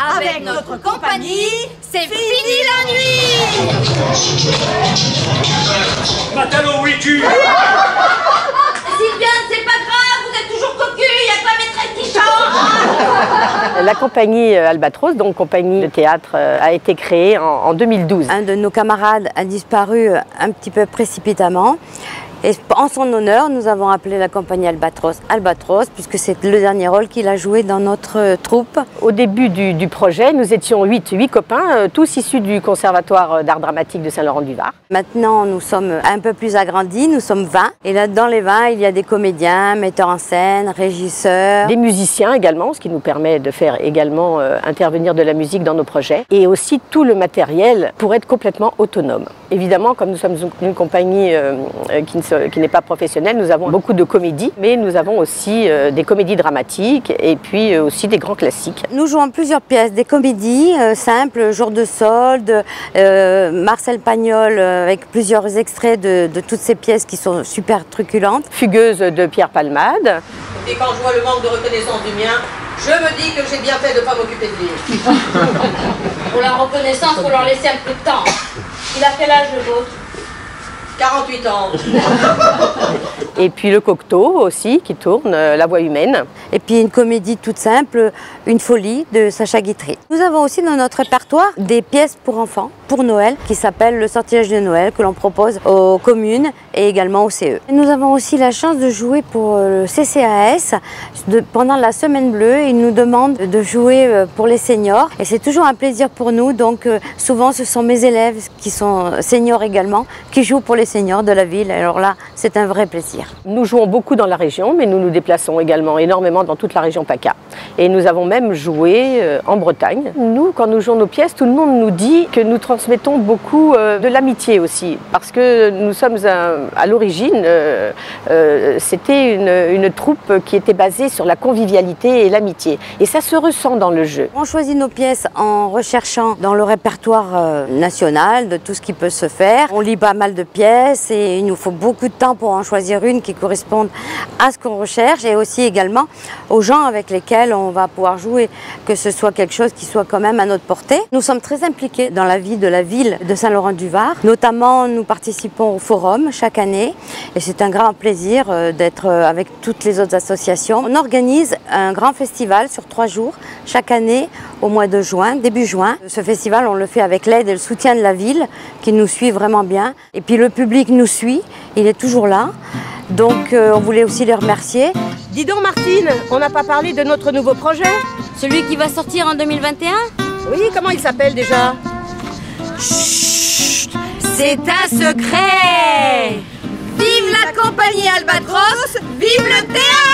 Avec notre compagnie, c'est fini la nuit. Matalo, où es-tu? Sylviane, c'est pas grave, vous êtes toujours cocu, il n'y a pas maîtresse qui chante. La compagnie Albatros, donc compagnie de théâtre, a été créée en 2012. Un de nos camarades a disparu un petit peu précipitamment. Et en son honneur, nous avons appelé la compagnie Albatros, puisque c'est le dernier rôle qu'il a joué dans notre troupe. Au début du projet, nous étions 8 copains, tous issus du Conservatoire d'art dramatique de Saint-Laurent-du-Var. Maintenant, nous sommes un peu plus agrandis, nous sommes 20. Et là, dans les 20, il y a des comédiens, metteurs en scène, régisseurs. Des musiciens également, ce qui nous permet de faire également intervenir de la musique dans nos projets. Et aussi tout le matériel pour être complètement autonome. Évidemment, comme nous sommes une compagnie qui n'est pas professionnelle, nous avons beaucoup de comédies, mais nous avons aussi des comédies dramatiques et puis aussi des grands classiques. Nous jouons plusieurs pièces, des comédies simples, Jour de solde, Marcel Pagnol avec plusieurs extraits de toutes ces pièces qui sont super truculentes. Fugueuse de Pierre Palmade. Et quand je vois le manque de reconnaissance du mien, je me dis que j'ai bien fait de ne pas m'occuper de lui. Pour la reconnaissance, faut leur laisser un peu de temps. Il a quel âge le vôtre? 48 ans. Et puis le Cocteau aussi qui tourne, La Voix humaine. Et puis une comédie toute simple, Une folie de Sacha Guitry. Nous avons aussi dans notre répertoire des pièces pour enfants, pour Noël, qui s'appellent Le sortilège de Noël, que l'on propose aux communes et également au CE. Nous avons aussi la chance de jouer pour le CCAS. Pendant la Semaine Bleue, ils nous demandent de jouer pour les seniors. Et c'est toujours un plaisir pour nous. Donc souvent, ce sont mes élèves qui sont seniors également, qui jouent pour les seniors de la ville. Alors là, c'est un vrai plaisir. Nous jouons beaucoup dans la région, mais nous nous déplaçons également énormément dans toute la région PACA. Et nous avons même joué en Bretagne. Nous, quand nous jouons nos pièces, tout le monde nous dit que nous transmettons beaucoup de l'amitié aussi. Parce que nous sommes à l'origine, c'était une troupe qui était basée sur la convivialité et l'amitié. Et ça se ressent dans le jeu. On choisit nos pièces en recherchant dans le répertoire national de tout ce qui peut se faire. On lit pas mal de pièces et il nous faut beaucoup de temps pour en choisir une qui corresponde à ce qu'on recherche et aussi également aux gens avec lesquels on va pouvoir jouer, que ce soit quelque chose qui soit quand même à notre portée. Nous sommes très impliqués dans la vie de la ville de Saint-Laurent-du-Var. Notamment, nous participons au forum chaque année et c'est un grand plaisir d'être avec toutes les autres associations. On organise un grand festival sur 3 jours chaque année au mois de juin, début juin. Ce festival, on le fait avec l'aide et le soutien de la ville qui nous suit vraiment bien. Et puis le public nous suit, il est toujours là. Donc on voulait aussi les remercier. Dis donc Martine, on n'a pas parlé de notre nouveau projet? Celui qui va sortir en 2021? Oui, comment il s'appelle déjà? Chut, c'est un secret. Vive la compagnie Albatros, vive le théâtre!